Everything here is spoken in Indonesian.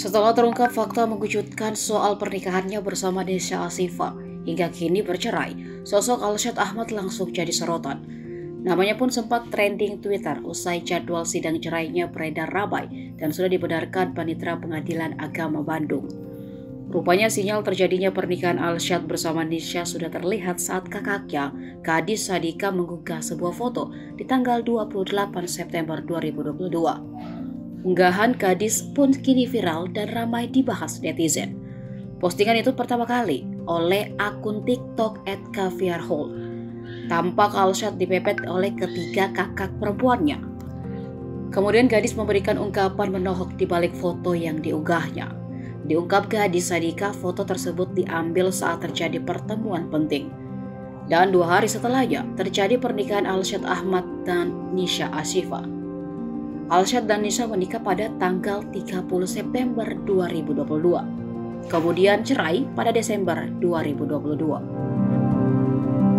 Setelah terungkap fakta mengejutkan soal pernikahannya bersama Nisha Ashifa hingga kini bercerai, sosok Alsyad Ahmad langsung jadi sorotan. Namanya pun sempat trending Twitter usai jadwal sidang cerainya beredar ramai dan sudah dibenarkan Panitera Pengadilan Agama Bandung. Rupanya sinyal terjadinya pernikahan Alsyad bersama Nisha sudah terlihat saat kakaknya, Kadis Sadika, mengunggah sebuah foto di tanggal 28 September 2022. Unggahan Kadis pun kini viral dan ramai dibahas netizen. Postingan itu pertama kali oleh akun TikTok @caviarhole. Tampak Alsyad dipepet oleh ketiga kakak perempuannya. Kemudian Gadis memberikan ungkapan menohok di balik foto yang diunggahnya. Diungkap Kadis Sadika, foto tersebut diambil saat terjadi pertemuan penting. Dan 2 hari setelahnya terjadi pernikahan Alsyad Ahmad dan Nisha Ashifa. Alsyad dan Nisha menikah pada tanggal 30 September 2022. Kemudian cerai pada Desember 2022.